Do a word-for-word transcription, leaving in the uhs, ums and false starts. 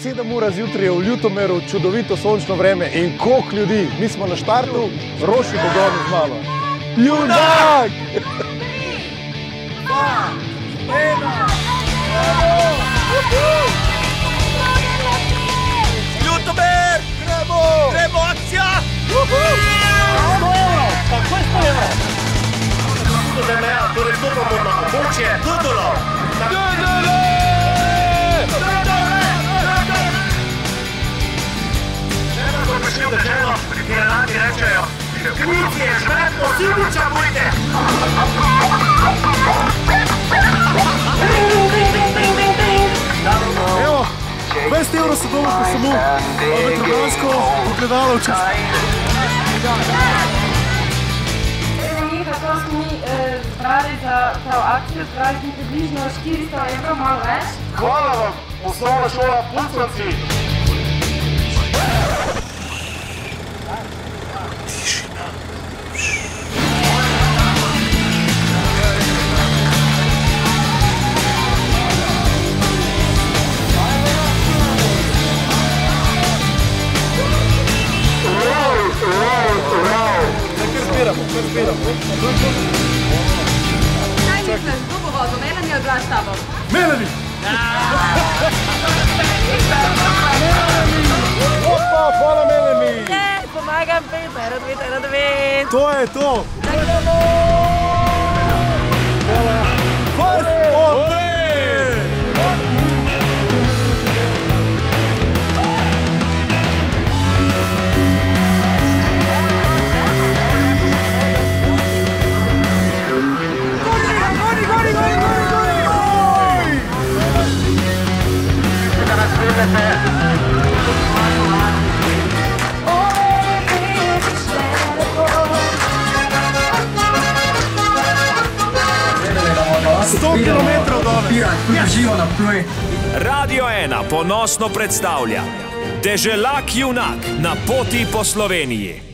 sedem ur zjutraj je v Ljutomeru čudovito sončno vreme in koliko ljudi. Mi smo na štartu, Roši bo gor z mano. Junak! Ljutomer! Gremo! Gremo, akcija! sto evrov! Tako je sto evrov! Tudi za meja, torej stopamo na območje Dudolov! Dudole! Dudole! Treba bo prišli v deželo, kjer enaki rečejo, krivici je žvetko, Siliča bojte! Evo, dvajset evrov se dobro pa samo vetrobransko pogledalo čez. Mi, kako smo mi zbrali za prav akcijo, zbrali smo približno štiristo evrov, malo več. Hvala vam, osnovna šola Pucanci. Kaj misliš, kdo bo vozil? Melanie ali Blaž s tabo? Melanie! Opa, hvala Melanie! Ne, pomagam pet, ena, dve, ena, dve. To je to! sto kilometrov dole. Radio ena ponosno predstavlja Deželak junak na poti po Sloveniji.